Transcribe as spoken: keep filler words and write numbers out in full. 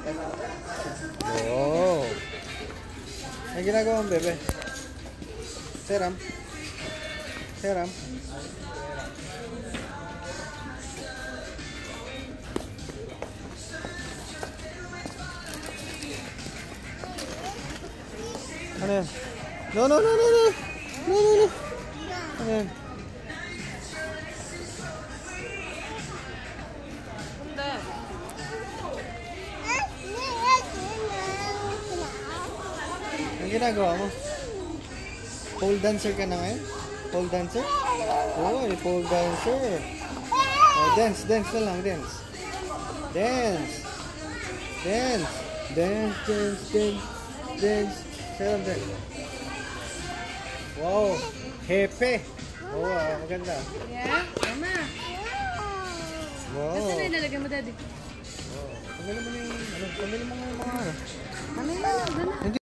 Oh. Ano ginagawa mo, bebe? Seram. Seram. Ano yan? No, no, no, no, no. No, no, no. Ano yan? Ang ginagawa mo? Pole dancer ka na ngayon? Pole dancer? Oh, pole dancer. Oh, dance, dance na lang, dance. Dance. Dance. Dance, dance, dance, dance. Sarap dance. Wow, hepe. Oh, ah, maganda. Yeah, mama. Wow. Saan na ilalagay mo, daddy? Oh, tanggalin mo na yung, ano, tanggalin mo nga yung mga, ano. Ano yun?